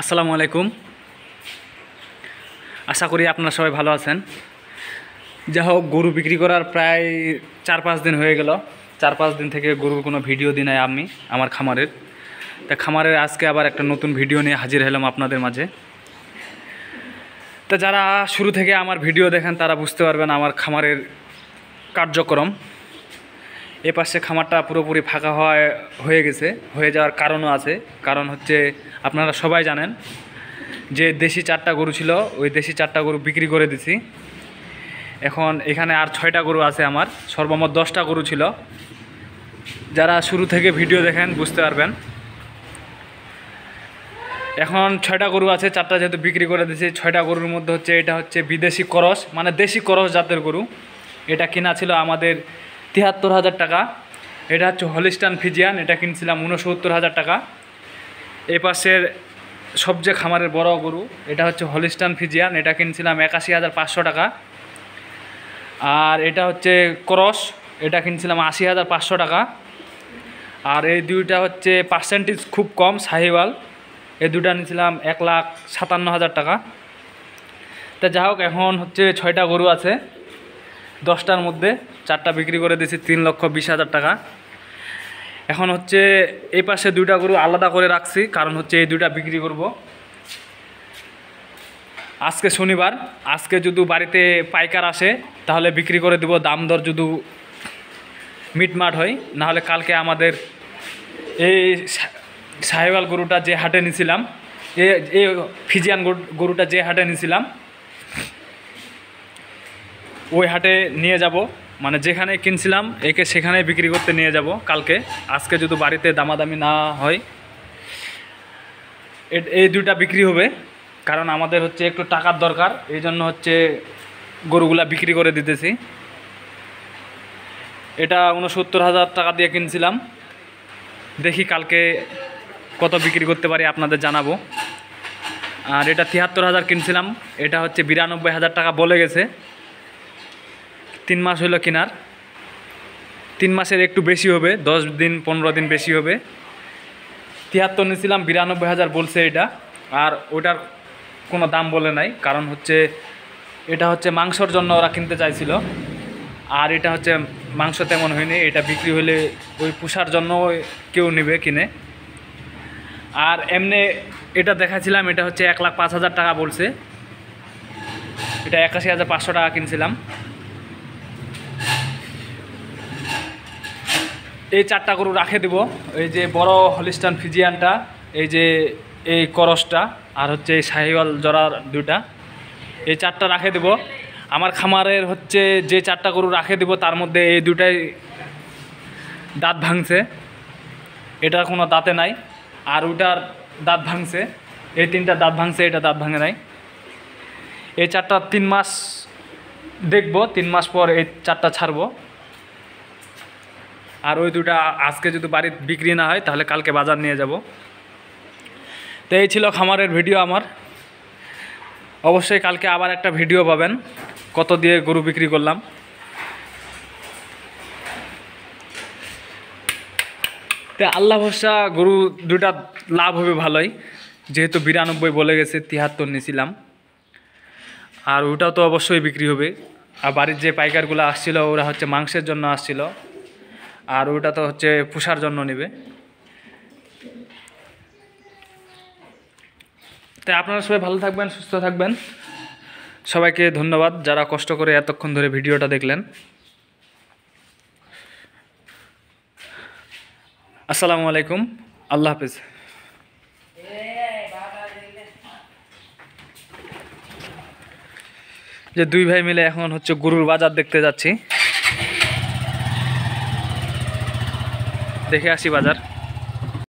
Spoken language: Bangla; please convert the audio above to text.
আসসালামু আলাইকুম। আশা করি আপনারা সবাই ভালো আছেন। যা হোক, গরু বিক্রি করার প্রায় 4-5 দিন হয়ে গেল। 4-5 দিন থেকে গরুর কোনো ভিডিও দিই নাই আমি আমার খামারের। তা খামারের আজকে আবার একটা নতুন ভিডিও নিয়ে হাজির হলাম আপনাদের মাঝে। তা যারা শুরু থেকে আমার ভিডিও দেখেন তারা বুঝতে পারবেন আমার খামারের কার্যক্রম। এ পাশে খামারটা পুরোপুরি ফাঁকা হয়ে গেছে, হয়ে যাওয়ার কারণও আছে। কারণ হচ্ছে আপনারা সবাই জানেন যে দেশি 4টা গরু ছিল, ওই দেশি 4টা গরু বিক্রি করে দিছি। এখন এখানে আর 6টা গরু আছে আমার, সর্বমোট 10টা গরু ছিল। যারা শুরু থেকে ভিডিও দেখেন বুঝতে পারবেন। এখন 6টা গরু আছে, 4টা যেহেতু বিক্রি করে দিয়েছি। 6টা গরুর মধ্যে হচ্ছে এটা হচ্ছে বিদেশি করস, মানে দেশি করস জাতের গরু। এটা কিনা ছিল আমাদের 73,000 টাকা। এটা হচ্ছে হলিস্টান ফিজিয়ান, এটা কিনছিলাম 69,000 টাকা। এই পাশের সবচেয়ে খামারের বড় গরু, এটা হচ্ছে হলিস্টান ফিজিয়ান, এটা কিনছিলাম 81,500 টাকা। আর এটা হচ্ছে ক্রস, এটা কিনছিলাম 80,500 টাকা। আর এই দুইটা হচ্ছে পার্সেন্টেজ খুব কম, সাহিওয়াল, এই দুটা নিয়েছিলাম 1,57,000 টাকা। তা যা হোক, এখন হচ্ছে 6টা গরু আছে, 10টার মধ্যে 4টা বিক্রি করে দিয়েছি 3,20,000 টাকা। এখন হচ্ছে এই পাশে 2টা গরু আলাদা করে রাখছি, কারণ হচ্ছে এই 2টা বিক্রি করব আজকে শনিবার। আজকে যদি বাড়িতে পাইকার আসে তাহলে বিক্রি করে দেব, দাম দর যদি মিটমাট হয়। নাহলে কালকে আমাদের এই সাহেবাল গরুটা যে হাটে নিয়েছিলাম, এই ফিজিয়ান গরুটা যে হাটে নিয়েছিলাম ওই হাটে নিয়ে যাব, মানে যেখানে কিনছিলাম একে সেখানে বিক্রি করতে নিয়ে যাব কালকে। আজকে যদি বাড়িতে দামাদামি না হয় এই 2টা বিক্রি হবে, কারণ আমাদের হচ্ছে একটু টাকার দরকার, এই জন্য হচ্ছে গরুগুলা বিক্রি করে দিতেছি। এটা 69,000 টাকা দিয়ে কিনছিলাম, দেখি কালকে কত বিক্রি করতে পারি আপনাদের জানাবো। আর এটা 73,000 কিনছিলাম, এটা হচ্ছে 92,000 টাকা বলে গেছে। 3 মাস হলো কেনার, 3 মাসের একটু বেশি হবে, 10 দিন 15 দিন বেশি হবে। 73 নিয়েছিলাম, 92,000 বলছে এটা। আর ওটার কোনো দাম বলে নাই, কারণ হচ্ছে এটা হচ্ছে মাংসর জন্য ওরা কিনতে চাইছিল। আর এটা হচ্ছে মাংস তেমন হয়নি, এটা বিক্রি হলে ওই পোষার জন্য কেউ নেবে কিনে। আর এমনি এটা দেখাছিলাম, এটা হচ্ছে 1,05,000 টাকা বলছে, এটা 81,500 টাকা কিনছিলাম। এই 4টা গরু রাখে দেব, এই যে বড় হলিস্টান ফিজিয়ানটা, এই যে এই করসটা, আর হচ্ছে এই শাহিওয়াল জরার 2টা, এই 4টা রাখে দেব। আমার খামারের হচ্ছে যে 4টা গরু রাখে দেব তার মধ্যে এই 2টাই দাঁত ভাঙছে, এটা কোনো দাঁতে নাই। আর ওটার দাঁত ভাঙছে, এই 3টা দাঁত ভাঙছে, এটা দাঁত ভাঙে নাই। এই 4টা 3 মাস দেখব, 3 মাস পর এই 4টা ছাড়বো। আর ওই 2টা আজকে যদি বাড়িতে বিক্রি না হয় তাহলে কালকে বাজার নিয়ে যাব। তো এই ছিল খামারের ভিডিও আমার। অবশ্যই কালকে আবার একটা ভিডিও পাবেন কত দিয়ে গরু বিক্রি করলাম। তো আল্লাহ ভরসা, গরু 2টা লাভ হবে ভালোই, যেহেতু 92 বলে গেছে, 73 নিয়েছিলাম। আর ওটাও তো অবশ্যই বিক্রি হবে। আর বাড়ির যে পাইকারগুলো আসছিল ওরা হচ্ছে মাংসের জন্য আসছিল, আর ওটা তো হচ্ছে পোষার জন্য নেবে। তাই আপনারা সবাই ভালো থাকবেন, সুস্থ থাকবেন। সবাইকে ধন্যবাদ যারা কষ্ট করে এতক্ষণ ধরে ভিডিওটা দেখলেন। আসসালামু আলাইকুম, আল্লাহ হাফেজ। যে 2 ভাই মিলে এখন হচ্ছে গরুর বাজার দেখতে যাচ্ছি, দেখে আসি বাজার।